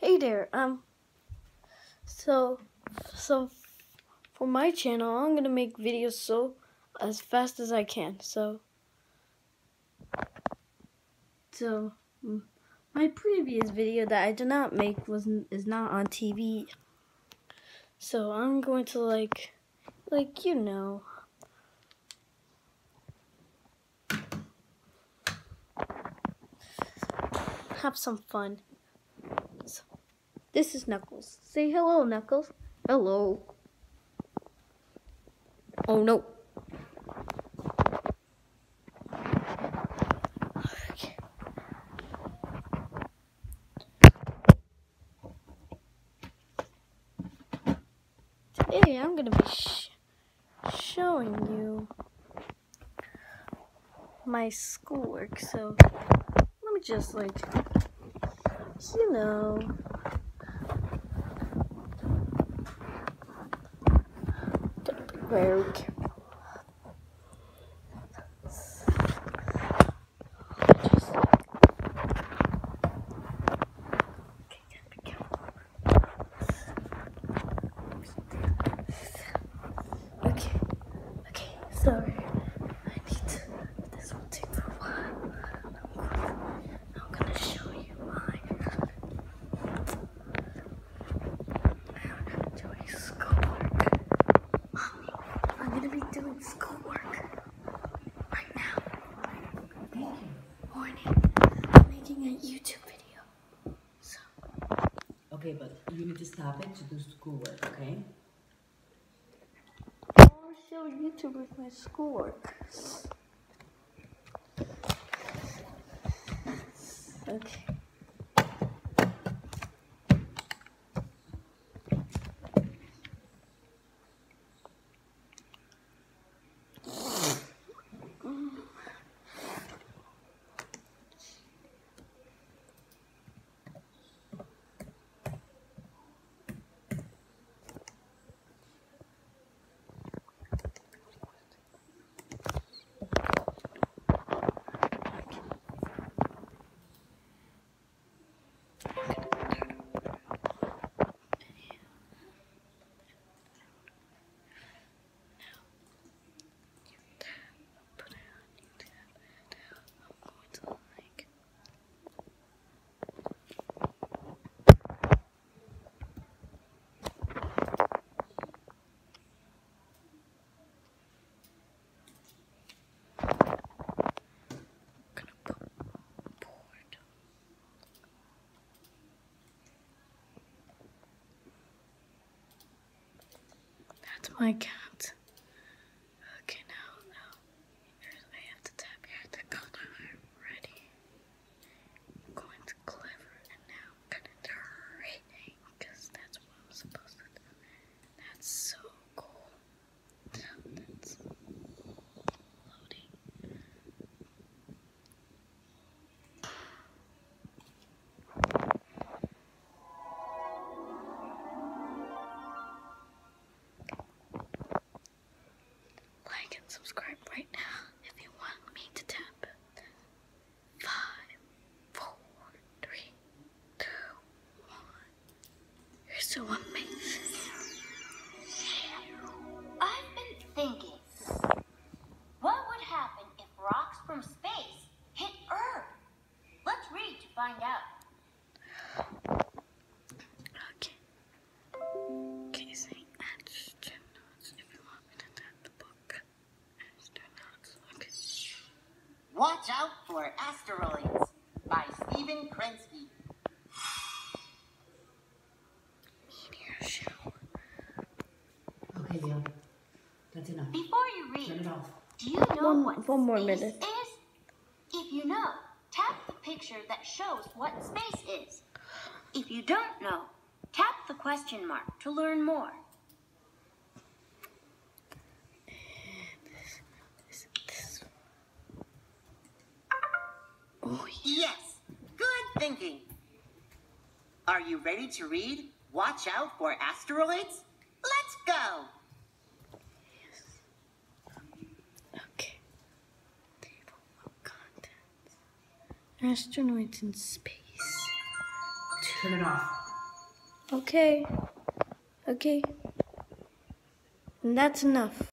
Hey there, so, so for my channel, I'm gonna make videos as fast as I can. So my previous video that I did not make is not on TV. So I'm going to have some fun. So, this is Knuckles. Say hello, Knuckles. Hello. Oh no. Okay. Today I'm gonna be showing you my schoolwork. So let me just gotta be very careful. Okay, sorry. This will take a while. I'm gonna show you doing schoolwork. Mommy, I'm gonna be doing schoolwork right now. Morning. I'm making a YouTube video. So. Okay, but you need to stop it to do schoolwork, okay? I want to show YouTube with my schoolwork. Okay. That's my cat. Okay, now I have to tap here to go to Iready. I'm going to clever, and now I'm gonna do reading because that's what I'm supposed to do. That's so cool. That's loading. Like and subscribe right now if you want me to tap 5, 4, 3, 2, 1. You're so amazing. I've been thinking, what would happen if rocks from space hit Earth? Let's read to find out. Okay. Okay, say astronauts if you want me to tap the book. Astronauts. Okay. Watch out for Asteroids by Stephen Krensky. Meteor shower. Okay, Leo. That's enough. Before you read, Turn it off. do you know what One more space minute. is? If you know, tap the picture that shows what space is. If you don't know, tap the question mark to learn more. This. Oh, Yes, good thinking. Are you ready to read Watch Out for Asteroids? Let's go. okay. Table of contents. Astronauts in space. Turn it off. Okay. Okay. And that's enough.